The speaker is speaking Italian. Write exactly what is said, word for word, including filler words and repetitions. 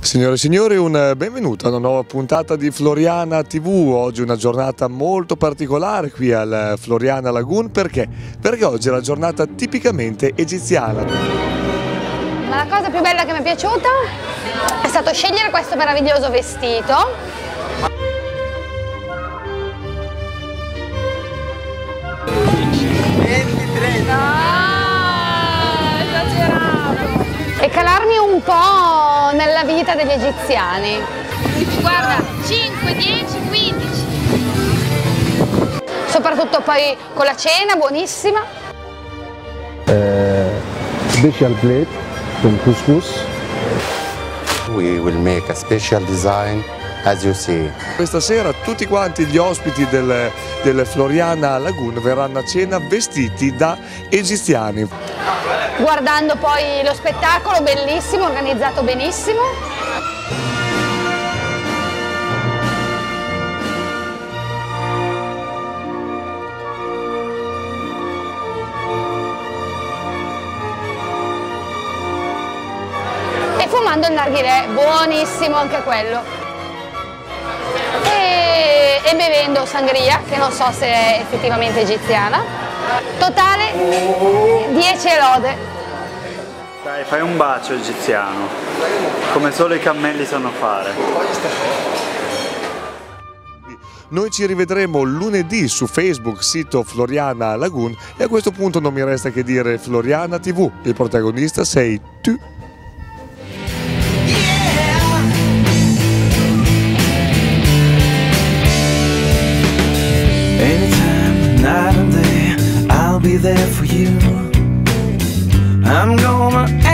Signore e signori, un benvenuto a una nuova puntata di Floriana tivù. Oggi una giornata molto particolare qui al Floriana Lagoon. Perché? Perché oggi è la giornata tipicamente egiziana. Ma la cosa più bella che mi è piaciuta è stato scegliere questo meraviglioso vestito. Ah, esagerato! E calarmi un po' nella vita degli egiziani. Guarda, cinque, dieci, quindici. Soprattutto poi con la cena, buonissima. Uh, special plate from couscous. We will make a special design as you see. Questa sera tutti quanti gli ospiti del, del Floriana Lagoon verranno a cena vestiti da egiziani. Guardando poi lo spettacolo, bellissimo, organizzato benissimo. E fumando il narghilè, buonissimo anche quello. E, e bevendo sangria, che non so se è effettivamente egiziana. Totale dieci lode. Dai, fai un bacio egiziano, come solo i cammelli sanno fare. Noi ci rivedremo lunedì su Facebook, sito Floriana Lagoon, e a questo punto non mi resta che dire Floriana tivù, il protagonista sei tu. Anytime, night and day, I'll be there for you. I'm gonna